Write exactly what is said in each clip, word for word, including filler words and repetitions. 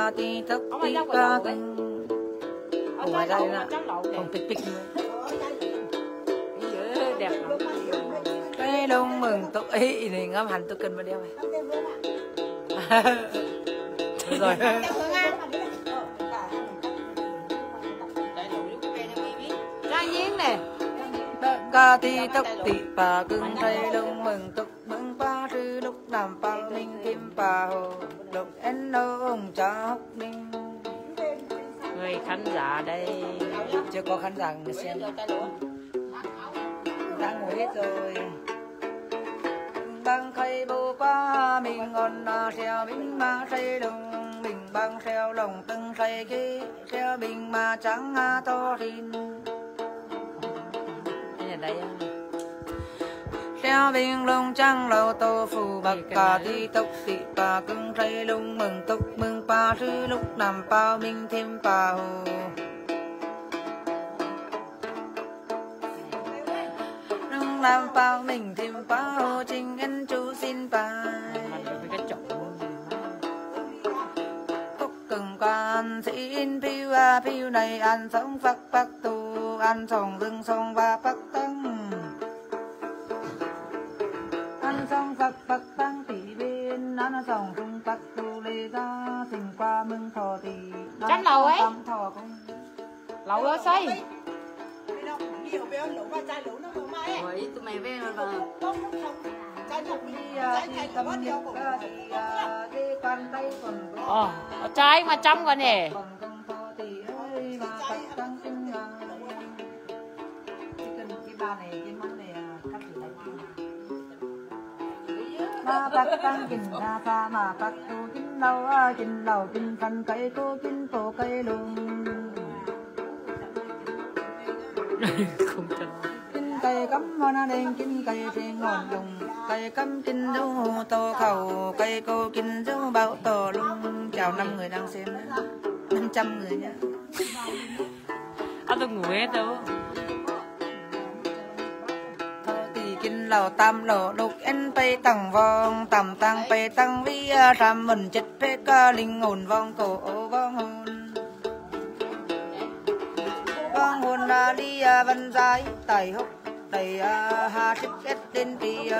ca ti tóc ti ca cưng ở ngoài đây là còn tịch tịch nữa đẹp lắm cái đông mừng tôi ý thì ngắm hành tôi cần mà đeo này rồi ra giếng nè ca ti tóc ti pa cưng thấy đông mừng tục mừng pa sư lúc làm pa minh kim pa hồ lúc em đâu ông cha hốc ninh người khán giả đây chưa có khán giả người xem đã ngồi hết rồi băng khay bô pa mình ngon na xeo bình ma say đồng bình băng xeo lòng tưng say kia xeo bình ma trắng to tin đây là đây xeo bình lông trắng lầu tô phù bạc cà ti tóc ti pa cưng say lông mừng tóc mừng pa sư lúc nằm bao minh thêm pa hồ làm bao mình thêm phá hồ trình anh chú xin bài khúc cần quan xin phiêu à phiêu này ăn sống phát phát tu ăn sòng rừng sòng và phát tăng ăn xong phát phát tăng tỷ bên ăn sòng rừng phát tu lê ra tình qua mừng thọ thì chấm lầu ấy thọ lầu đó xây nhiều bé lẩu và chai lẩu nó không mai ấy tụi mày về mà không không chai thật đi chai chai tấm đeo của cái bàn tay còn ờ trái mà trăm con nè còn con thọ thì ơi mà cắt tăng tinh cái cái ba này cái món này cắt từ đây mà cắt tăng kinh ra pha mà cắt tu kinh lâu kinh lâu kinh phân cây cô kinh tổ cây luôn không chân kinh cây cắm hoa đen kinh cây trên ngọn lùng cây cắm kinh dấu to khẩu cây cô kinh dấu bao to luôn. Chào năm người đang xem năm trăm người nhá. à, tôi ngủ hết đâu thì kinh lầu tam lầu lục en pay tăng vong tầm tăng pay tăng vi ram mình chết phê ca linh hồn vong cổ vong hồn vong hồn là đi văn giải tài hốc đầy hà thích kết tên thì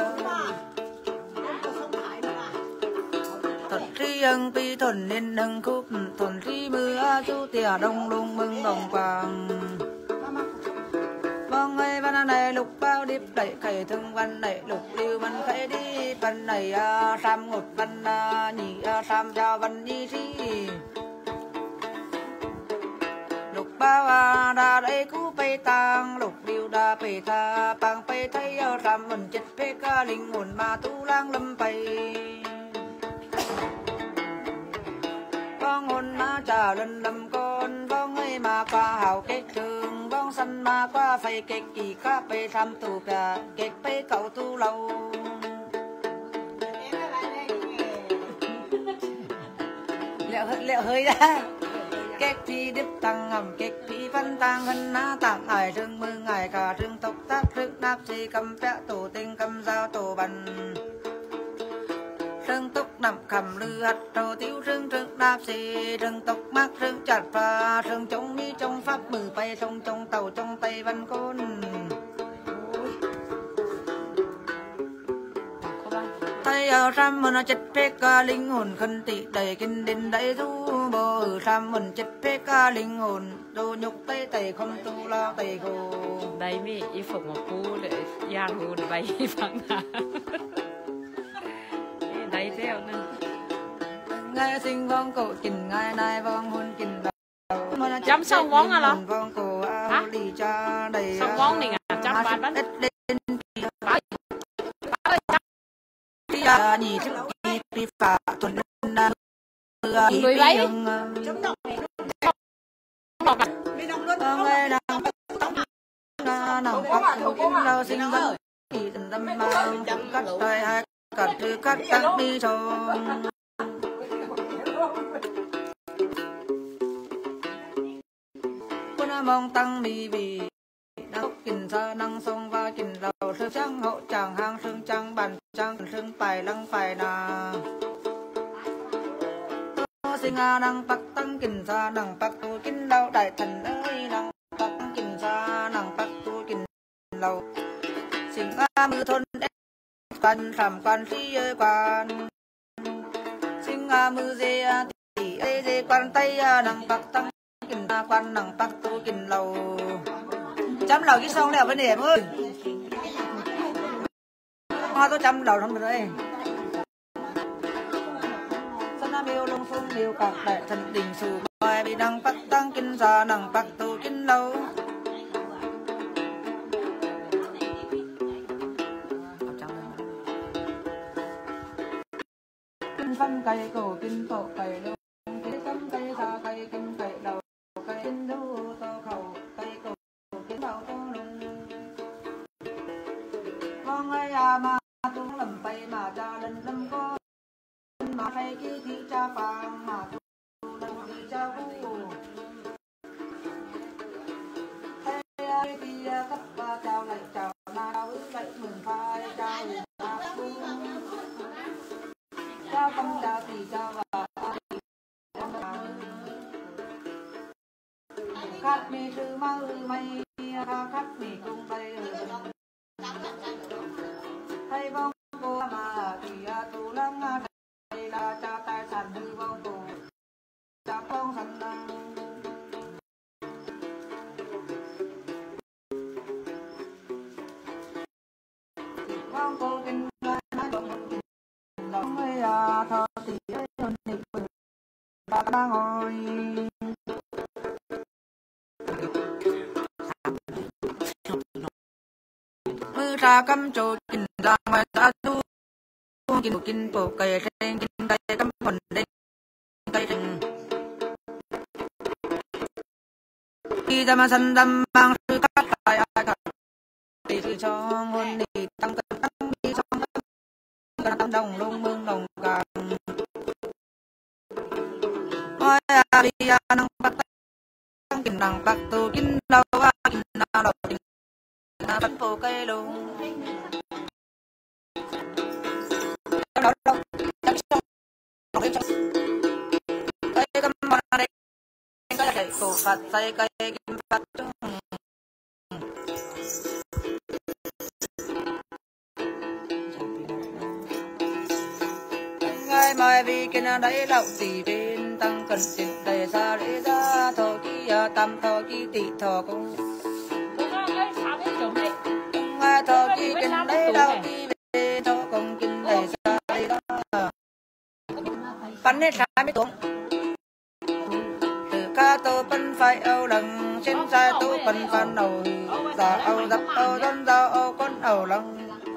thuần tri ân pi thuần nên nâng khúc thuần tri mưa chú tìa đông lung mừng đồng vàng vong ơi văn này lục bao điệp đẩy khẩy thương văn đẩy lục lưu văn khẩy đi văn này sam ngột văn nhị sam chào văn nhi sĩ lục bao đà đây cú bay tang lục lưu đà bay tha bang bay thấy sam mình chết phê ca linh hồn mà tu lang lâm bay vong hồn mà trả lần lầm con vong ơi mà qua hào kết trường vong sân mà qua phải kết kỳ cá bay tham tu cả kết bay cậu tu lâu liệu liệu hơi ra kết phi đếp tăng ngầm kết phi văn tăng hân ná tặng hải rừng mưa ngài cả rừng tộc tác rừng đáp si cầm vẽ tổ tinh cầm dao tổ bần rừng túc nằm cầm lư hạt trồ tiêu rừng rừng đáp si rừng tộc mắc rừng chặt và rừng chống mi trong pháp mừ bay sông trong tàu trong tay văn côn tay ở ram mình chết phê ca linh hồn khẩn tị đầy kinh đến đầy du bồ ở ram mình chết phê ca linh hồn đồ nhục tay tay không tu la tay khô đây mi y phục một cú để giang hồn bay phẳng à đây theo nè nghe sinh vong cổ kình ngày nay vong hồn kình đầu chấm xong món à lo vong cổ ao lì cha đầy xong món này à chấm bàn bánh nhị thức đi phá thuần người lấy con ơi đang nòng cắt kim lâu sinh vẫn kỳ tình tâm mang cắt tay hai cắt từ cắt cắt đi tròn quân mong tăng mi vì đang kinh sa năng sông và kinh lầu sư trăng hậu chàng hang sương trăng bàn trăng sương bài lăng bài nà sinh năng bắc tăng kinh sa năng bắc tu kinh lâu đại thần ơi năng bắc kinh sa năng bắc tu kinh lâu sinh mư thôn quan tham quan phi quan sinh mư dê tỷ ê dê quan tây năng bắc tăng kinh quan năng bắc tu kinh lâu chấm đầu cái sông này vấn đề em ơi hoa tôi chấm đầu không được đây sân nam yêu lông phương yêu các đại thần đình sù bài bị năng bắc tăng kinh sa năng bắc tu kinh lâu kinh phân cây cổ kinh tổ cây lâu kinh cấm cây xa cây kinh cây đầu cây kinh đu to khẩu cây cổ kinh đầu to lùng con ơi à mà tu lầm bay mà cha lần lâm có mà hay kia thì cha phàng mà tu lần thì cha vu hay thì cấp ba chào lại chào na đau lại mừng phai chào cha tâm cha thì cha và khát mi sư ma ư mây khát mi cùng đây hay vong cô mà thì tu lăng đây là cha tài sản hư vong cô cha phong thành vong cô kinh đóng ơi à thọ thì ơi hồn nịch ba ba ngồi mưa ra cắm trổ kinh ra ngoài ta tu kinh kinh bộ cây trên kinh cây cắm phần đen cây rừng khi ta mà sân đâm mang sư các tài ai cả thì sư cho hôn đi tăng cân tăng đi trong tăng đồng lông mương đồng càng ôi à đi à năng bắt tăng kinh năng bắt tu kinh đâu à kinh nào đâu kinh nào bắt bộ cây lông đâu đâu cây cầm mà đây cây cổ phật cây cây kim phật ngay mai vì cái nào đấy lậu gì bên tăng cần tiền đầy ra để ra thọ ký tam thọ ký tỷ thọ cũng ngay thọ ký cái đấy lậu ký về thọ công kinh đầy ra để ra bắn hết trái mới tuồng từ ca tô bắn phải âu lần trên sai tô bắn phan đầu giả âu dập âu dân giao âu con âu lần